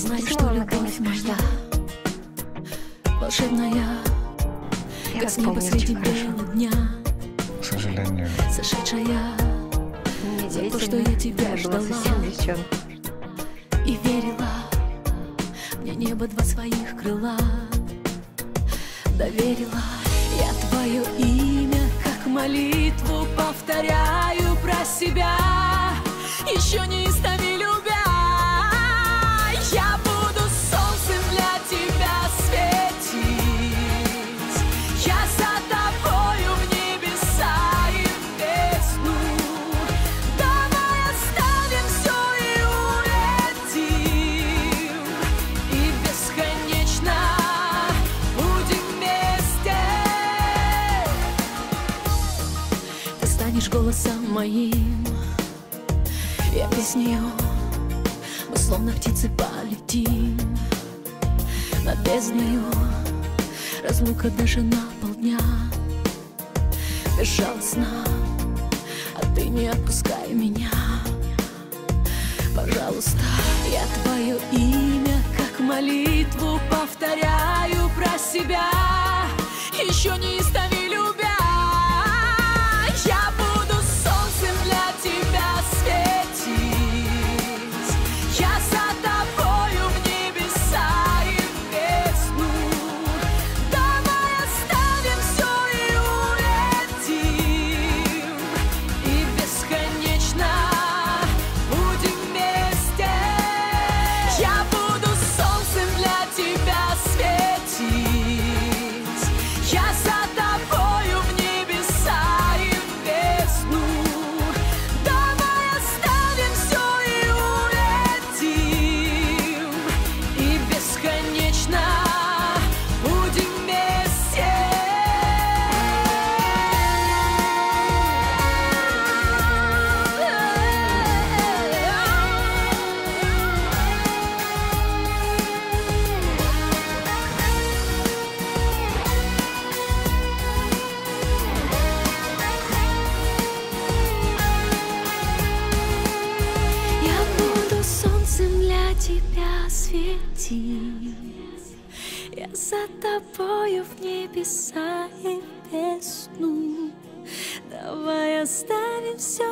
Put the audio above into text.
знаешь, что любовь моя волшебная, как с неба среди белого дня, к сожалению, сошедшая за то, что я тебя ждала и верила. Мне небо два своих крыла доверила. Я твое имя, как молитву, повторяю про себя, еще неистово любя. Я буду солнцем для тебя светить, я за тобою в небеса и в бездну. Давай оставим все и улетим, и бесконечно будем вместе. Ты станешь голосом моим, я песнею. Мы словно птицы полетим над бездною. Разлука даже на полдня безжалостна, а ты не отпускай меня, пожалуйста. Я твое имя, как молитву, повторяю про себя, еще неистово любя. Я буду солнцем для тебя светить, я за тобою в небеса и в бездну. Давай оставим все и улетим, и бесконечно будем вместе. Я буду солнцем для тебя светить, я за тобою в небеса и в бездну. Давай оставим все и улетим, и бесконечно будем вместе. Я буду солнцем для тебя светить, я за тобою в небеса и в бездну. Давай оставим все